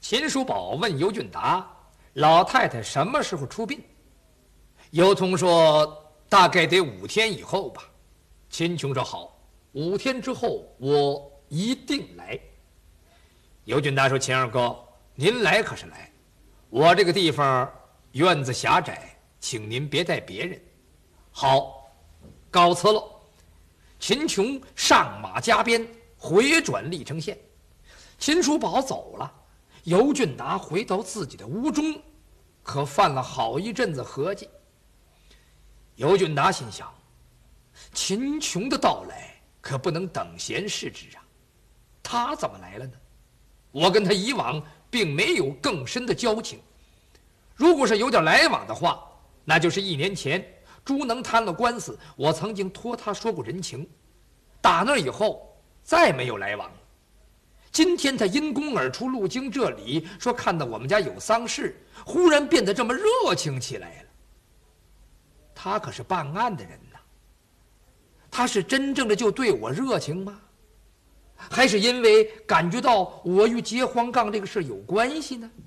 秦叔宝问尤俊达：“老太太什么时候出殡？”尤通说：“大概得5天以后吧。”秦琼说：“好，5天之后我一定来。”尤俊达说：“秦二哥，您来可是来，我这个地方院子狭窄，请您别带别人。”好，告辞了。秦琼上马加鞭，回转历城县。秦叔宝走了，尤俊达回到自己的屋中，可犯了好一阵子合计。尤俊达心想，秦琼的到来可不能等闲视之啊，他怎么来了呢？我跟他以往并没有更深的交情，如果是有点来往的话，那就是1年前朱能摊了官司，我曾经托他说过人情，打那以后再没有来往了。今天他因公而出，路经这里，说看到我们家有丧事，忽然变得这么热情起来了。他可是办案的人呐，他是真正的就对我热情吗？还是因为感觉到我与结黄杠这个事有关系呢？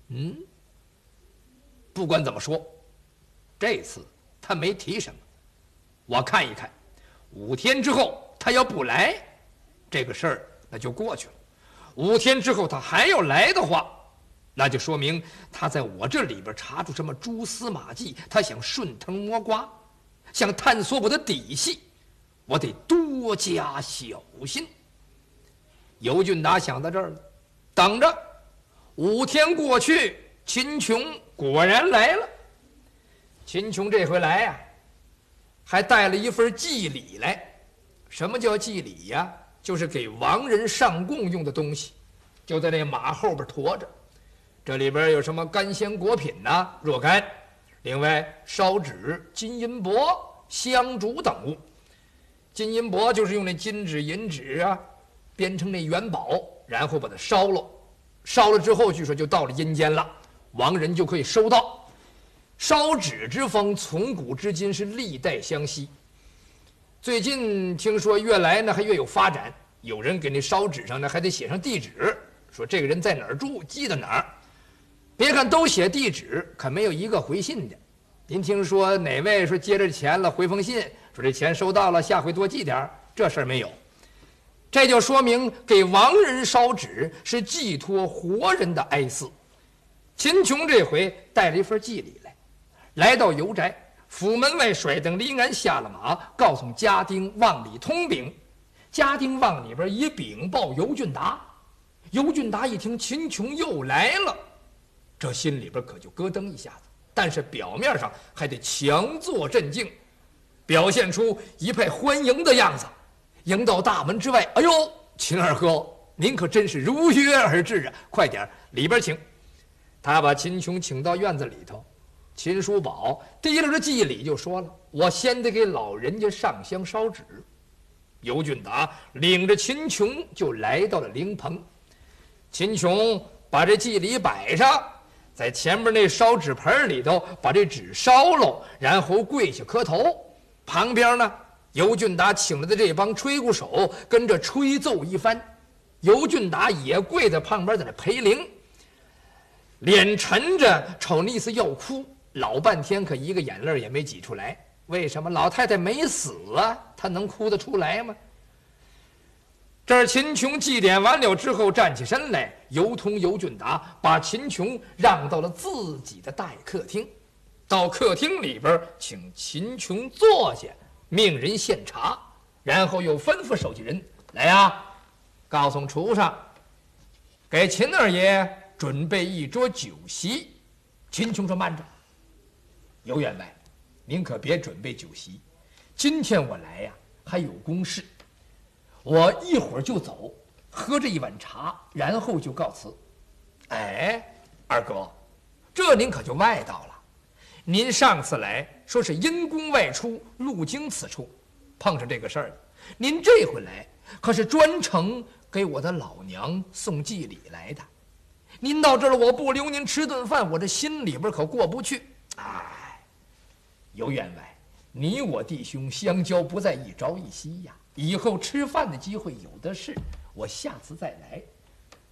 不管怎么说，这次他没提什么，我看一看，5天之后他要不来，这个事儿那就过去了。5天之后他还要来的话，那就说明他在我这里边查出什么蛛丝马迹，他想顺藤摸瓜，想探索我的底细，我得多加小心。尤俊达想到这儿了，等着。5天过去，秦琼果然来了。秦琼这回来呀，还带了一份祭礼来。什么叫祭礼呀？就是给亡人上供用的东西，就在那马后边驮着。这里边有什么干鲜果品呐、若干，另外烧纸、金银箔、香烛等物。金银箔就是用那金纸、银纸啊编成那元宝，然后把它烧了，烧了之后据说就到了阴间了，亡人就可以收到。烧纸之风从古至今是历代相袭，最近听说越来呢还越有发展，有人给那烧纸上呢还得写上地址，说这个人在哪儿住，寄到哪儿。别看都写地址，可没有一个回信的。您听说哪位说接着钱了，回封信说这钱收到了，下回多寄点，这事儿没有。这就说明给亡人烧纸是寄托活人的哀思。秦琼这回带了一份祭礼来，来到尤宅，府门外甩灯离鞍下了马，告诉家丁往里通禀。家丁往里边一禀报尤俊达。尤俊达一听秦琼又来了，这心里边可就咯噔一下子，但是表面上还得强作镇静，表现出一派欢迎的样子。迎到大门之外，哎呦，秦二哥，您可真是如约而至啊！快点里边请。他把秦琼请到院子里头，秦叔宝提了着祭礼就说了：“我先得给老人家上香烧纸。”尤俊达领着秦琼就来到了灵棚。秦琼把这祭礼摆上，在前面那烧纸盆里头把这纸烧了，然后跪下磕头。旁边呢，尤俊达请来的这帮吹鼓手跟着吹奏一番，尤俊达也跪在旁边在那陪灵，脸沉着，瞅那意思要哭，老半天可一个眼泪也没挤出来。为什么？老太太没死啊，他能哭得出来吗？这儿秦琼祭奠完了之后站起身来，尤通、尤俊达把秦琼让到了自己的大客厅，到客厅里边请秦琼坐下，命人献茶，然后又吩咐手下人来呀，告诉厨上给秦二爷准备一桌酒席。秦琼说：“慢着，尤员外，您可别准备酒席，今天我来呀还有公事，我一会儿就走，喝这一碗茶，然后就告辞。”哎，二哥，这您可就外道了。您上次来说是因公外出，路经此处，碰上这个事儿了。您这回来可是专程给我的老娘送祭礼来的。您到这儿了，我不留您吃顿饭，我这心里边可过不去。哎，尤员外，你我弟兄相交不在一朝一夕呀，以后吃饭的机会有的是，我下次再来。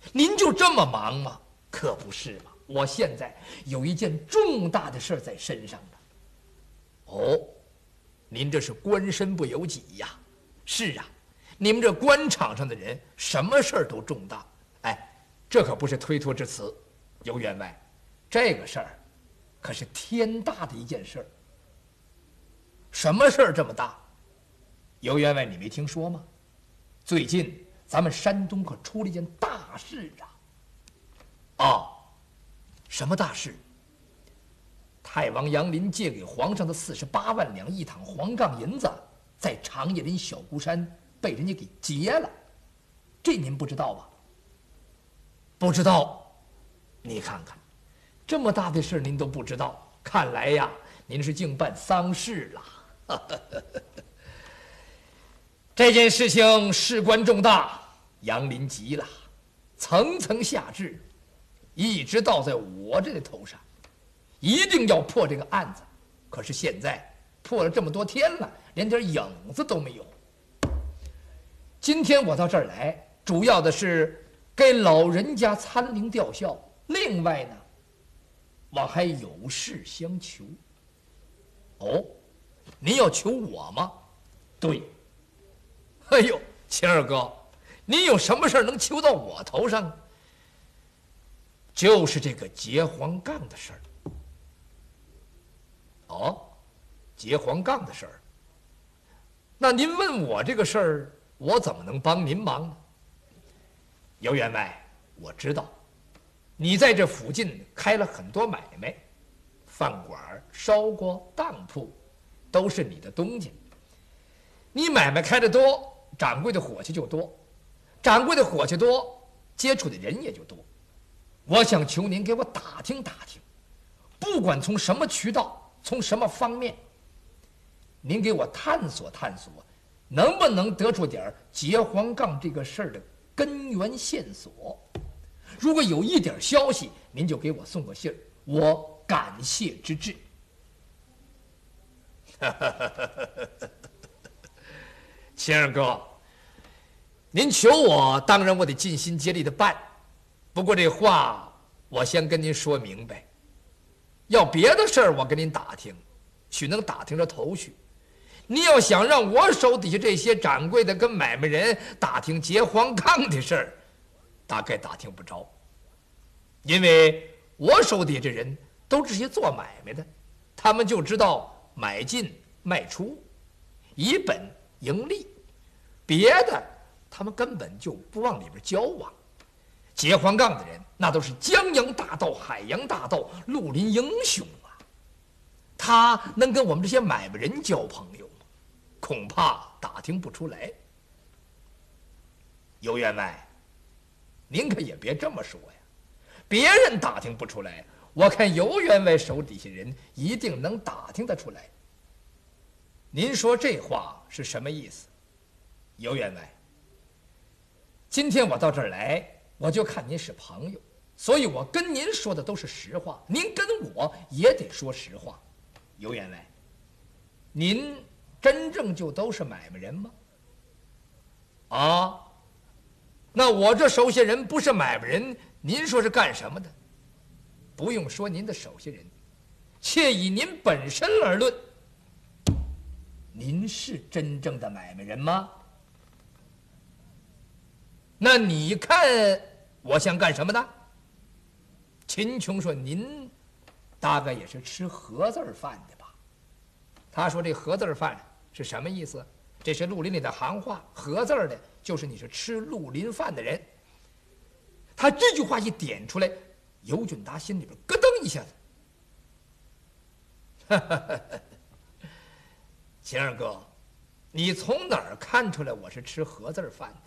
您就这么忙吗？可不是嘛！我现在有一件重大的事在身上呢。哦，您这是官身不由己呀。是啊，你们这官场上的人，什么事儿都重大。哎，这可不是推脱之词，游员外，这个事儿可是天大的一件事儿。什么事儿这么大？游员外，你没听说吗？最近咱们山东可出了一件大事啊！哦，什么大事？太王杨林借给皇上的48万两一躺黄杠银子，在长叶林小孤山被人家给劫了，这您不知道吧？不知道？你看看，这么大的事您都不知道，看来呀，您是净办丧事了。这件事情事关重大，杨林急了，层层下至，一直到在我这个头上，一定要破这个案子。可是现在破了这么多天了，连点影子都没有。今天我到这儿来，主要的是给老人家参灵吊孝，另外呢，我还有事相求。哦，您要求我吗？对。哎呦，秦二哥，您有什么事能求到我头上？就是这个结黄杠的事儿。哦，结黄杠的事儿。那您问我这个事儿，我怎么能帮您忙呢？游员外，我知道，你在这附近开了很多买卖，饭馆、烧锅、当铺，都是你的东家。你买卖开得多，掌柜的伙计就多，掌柜的伙计多，接触的人也就多。我想求您给我打听打听，不管从什么渠道，从什么方面，您给我探索探索，能不能得出点结黄杠这个事儿的根源线索？如果有一点消息，您就给我送个信儿，我感谢之至。秦二哥，您求我，当然我得尽心竭力的办。不过这话我先跟您说明白，要别的事儿我跟您打听，许能打听着头绪。您要想让我手底下这些掌柜的跟买卖人打听结黄杠的事儿，大概打听不着，因为我手底下这人都是些做买卖的，他们就知道买进卖出，以本盈利，别的他们根本就不往里边交往。结黄杠的人那都是江洋大盗、海洋大盗、绿林英雄啊，他能跟我们这些买卖人交朋友吗？恐怕打听不出来。游员外，您可也别这么说呀，别人打听不出来，我看游员外手底下人一定能打听得出来。您说这话是什么意思？游员外，今天我到这儿来，我就看您是朋友，所以我跟您说的都是实话，您跟我也得说实话。游员外，您真正就都是买卖人吗？啊，那我这手下人不是买卖人，您说是干什么的？不用说您的手下人，且以您本身而论，您是真正的买卖人吗？那你看我像干什么的？秦琼说：“您大概也是吃盒子饭的吧？”他说：“这盒子饭是什么意思？这是绿林里的行话，盒子的就是你是吃绿林饭的人。”他这句话一点出来，尤俊达心里边咯噔一下子。秦二哥，你从哪儿看出来我是吃盒子饭的？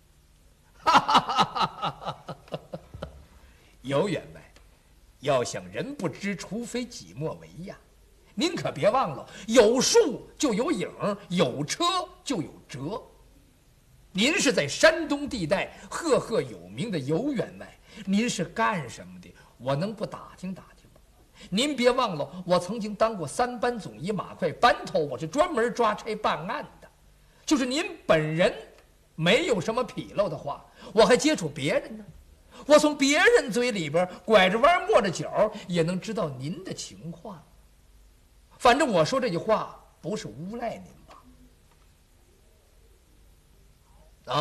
游员外，要想人不知，除非己莫为呀。您可别忘了，有树就有影，有车就有辙。您是在山东地带赫赫有名的游员外，您是干什么的？我能不打听打听吗？您别忘了，我曾经当过3班总一马快班头，我是专门抓差办案的。就是您本人没有什么纰漏的话，我还接触别人呢。 我从别人嘴里边拐着弯抹着角也能知道您的情况。反正我说这句话不是诬赖您吧？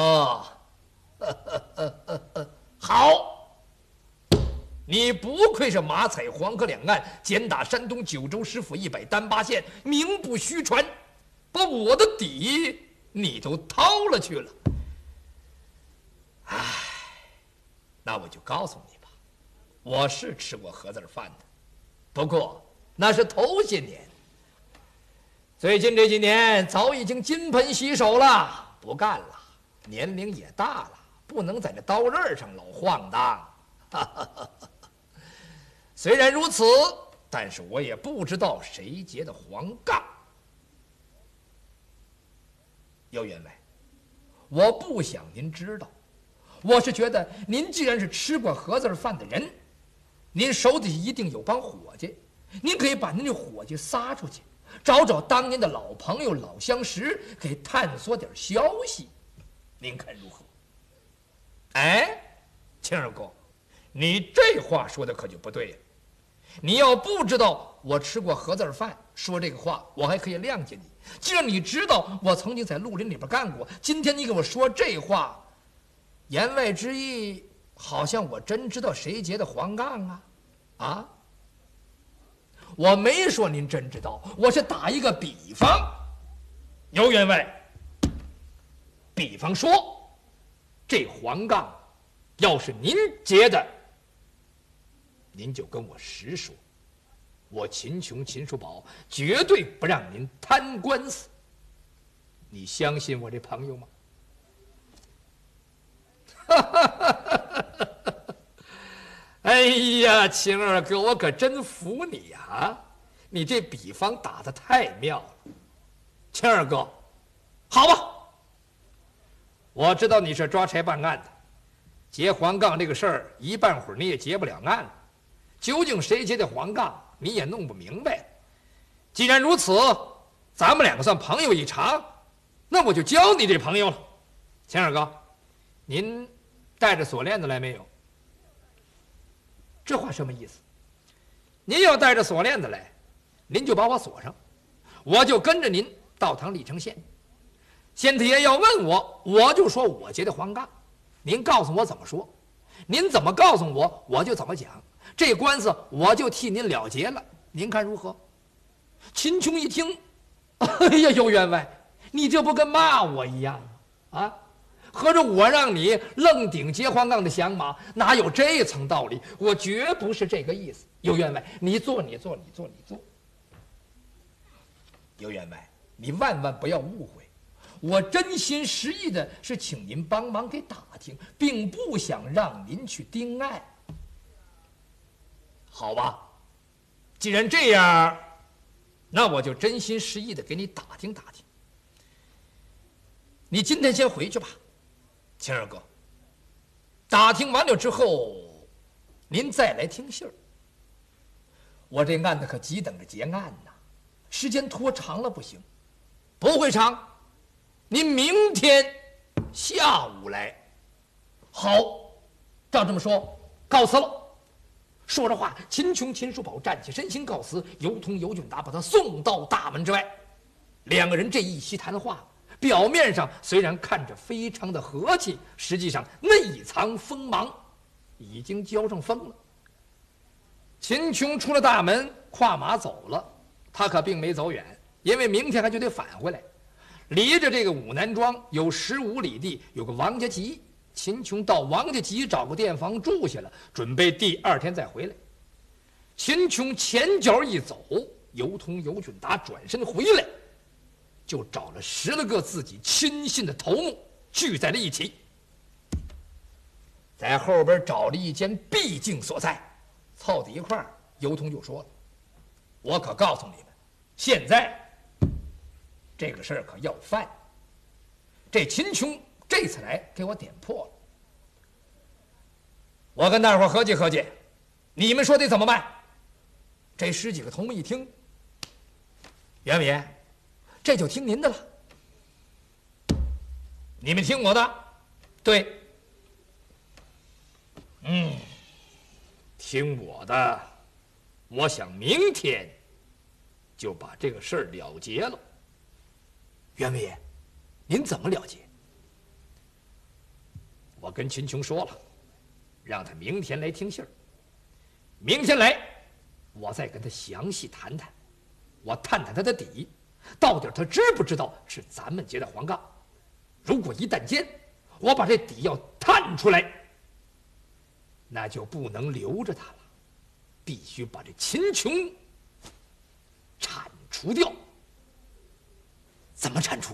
好，你不愧是马踩黄河两岸，简打山东九州十府100单八县，名不虚传，把我的底你都掏了去了。唉，那我就告诉你吧，我是吃过盒子饭的，不过那是头些年。最近这几年早已经金盆洗手了，不干了，年龄也大了，不能在这刀刃上老晃荡。虽然如此，但是我也不知道谁结的黄杠。姚员外，我不想您知道，我是觉得您既然是吃过盒子饭的人，您手底下一定有帮伙计，您可以把您的伙计撒出去，找找当年的老朋友、老相识，给探索点消息，您看如何？哎，青儿哥，你这话说的可就不对了。你要不知道我吃过盒子饭，说这个话我还可以谅解你。既然你知道我曾经在绿林里边干过，今天你给我说这话，言外之意好像我真知道谁结的黄杠啊？啊？我没说您真知道，我是打一个比方。姚员外，比方说，这黄杠要是您结的，您就跟我实说，我秦琼秦叔宝绝对不让您摊官司。你相信我这朋友吗？哎呀，秦二哥，我可真服你呀！你这比方打得太妙了。秦二哥，好吧，我知道你是抓差办案的，结黄杠这个事儿一半会儿你也结不了案了，究竟谁结的黄杠你也弄不明白。既然如此，咱们两个算朋友一场，那我就交你这朋友了。秦二哥，您带着锁链子来没有？这话什么意思？您要带着锁链子来，您就把我锁上，我就跟着您到趟历城县。县太爷要问我，我就说我结的黄杠，您告诉我怎么说，您怎么告诉我，我就怎么讲。这官司我就替您了结了，您看如何？秦琼一听，哎呀，姚员外，你这不跟骂我一样吗？啊？合着我让你愣顶结黄杠的响马，哪有这层道理？我绝不是这个意思。姚员外，你坐。姚员外，你万万不要误会，我真心实意的是请您帮忙给打听，并不想让您去盯案。好吧，既然这样，那我就真心实意的给你打听打听。你今天先回去吧。秦二哥，打听完了之后，您再来听信儿。我这案子可急等着结案呢，时间拖长了不行。不会长，您明天下午来。好，照这么说，告辞了。说着话，秦琼秦叔宝站起身形告辞，尤通尤俊达把他送到大门之外。两个人这一席谈话，表面上虽然看着非常的和气，实际上内藏锋芒，已经交上风了。秦琼出了大门，跨马走了。他可并没走远，因为明天还就得返回来。离着这个武南庄有15里地，有个王家集。秦琼到王家集找个店房住下了，准备第2天再回来。秦琼前脚一走，尤通尤俊达转身回来，就找了10来个自己亲信的头目聚在了一起，在后边找了一间僻静所在，凑在一块儿。尤通就说了：“我可告诉你们，现在这个事儿可要饭。这秦琼这次来给我点破了，我跟大伙合计合计，你们说得怎么办？”这10几个头目一听，袁伟，这就听您的了。你们听我的，对。 听我的，我想明天就把这个事儿了结了。 袁伟爷，您怎么了结？ 我跟秦琼说了，让他明天来听信儿。明天来，我再跟他详细谈谈，我探探他的底，到底他知不知道是咱们结的黄杠？如果一旦间，我把这底要探出来，那就不能留着他了，必须把这秦琼铲除掉。 怎么铲除？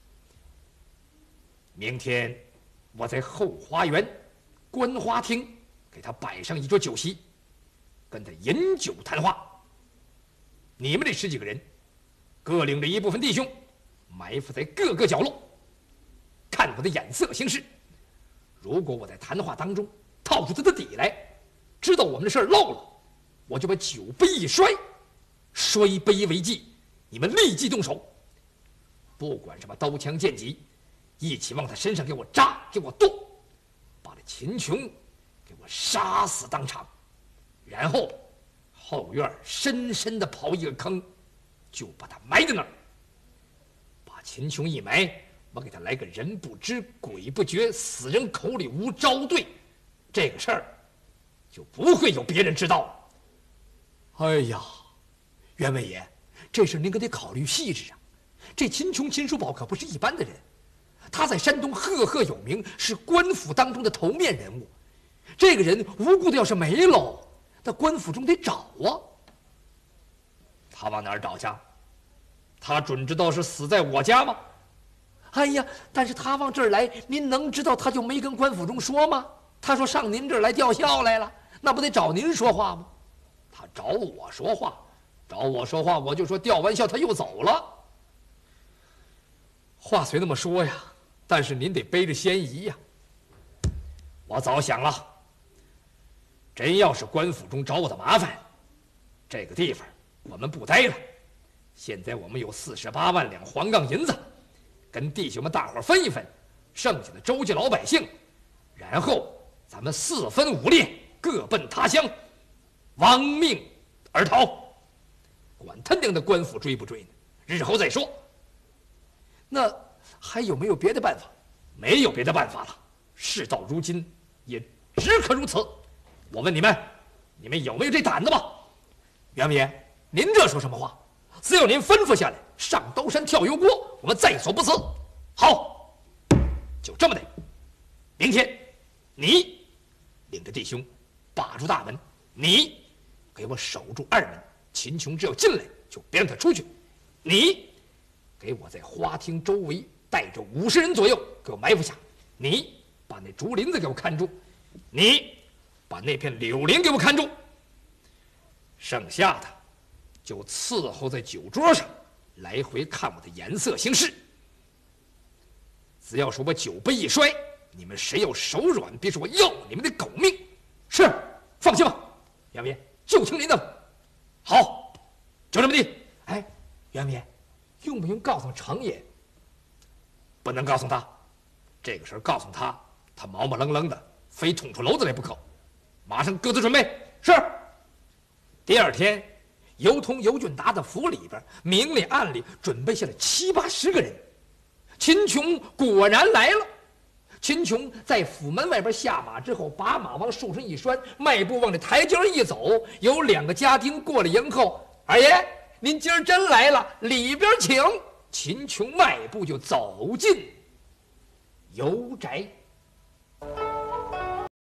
明天我在后花园观花厅给他摆上一桌酒席，跟他饮酒谈话。你们这10几个人，各领着一部分弟兄，埋伏在各个角落，看我的眼色行事。如果我在谈话当中套出他的底来，知道我们的事儿漏了，我就把酒杯一摔，摔杯为记，你们立即动手，不管什么刀枪剑戟，一起往他身上给我扎，给我剁，把这秦琼给我杀死当场，然后后院深深的刨一个坑，就把他埋在那儿。把秦琼一埋，我给他来个人不知鬼不觉，死人口里无招对，这个事儿就不会有别人知道了。 哎呀，袁伟爷，这事您可得考虑细致啊！这秦琼秦叔宝可不是一般的人，他在山东赫赫有名，是官府当中的头面人物。这个人无故的要是没了，那官府中得找啊。 他往哪儿找去？他准知道是死在我家吗？ 哎呀，但是他往这儿来，您能知道他就没跟官府中说吗？他说上您这儿来吊孝来了，那不得找您说话吗？ 他找我说话，我就说吊完孝他又走了。话虽那么说呀，但是您得背着先仪呀。我早想了，真要是官府中找我的麻烦，这个地方我们不待了。现在我们有48万两黄杠银子，跟弟兄们大伙分一分，剩下的周家老百姓，然后咱们4分5裂，各奔他乡，亡命而逃。管他娘的官府追不追呢？日后再说。 那还有没有别的办法？ 没有别的办法了，事到如今也只可如此。我问你们，你们有没有这胆子吧？ 袁伟爷，您这说什么话？ 只要您吩咐下来，上刀山跳油锅，我们在所不辞。好，就这么的。明天，你领着弟兄把住大门，你给我守住2门。秦琼只要进来，就别让他出去。你给我在花厅周围带着50人左右，给我埋伏下。你把那竹林子给我看住，你把那片柳林给我看住。剩下的就伺候在酒桌上，来回看我的颜色行事。只要是我酒杯一摔，你们谁要手软，别说我要你们的狗命。是，放心吧，袁伟，就听您的了。好，就这么地。 哎，袁伟，用不用告诉程爷？ 不能告诉他，这个事儿告诉他，他毛毛愣愣的，非捅出篓子来不可。马上各自准备。是。第2天，尤通、尤俊达的府里边，明里暗里准备下了70、80个人。秦琼果然来了。秦琼在府门外边下马之后，把马往树上一拴，迈步往这台阶一走，有2个家丁过来迎候。二爷，您今儿真来了，里边请。秦琼迈步就走进尤宅。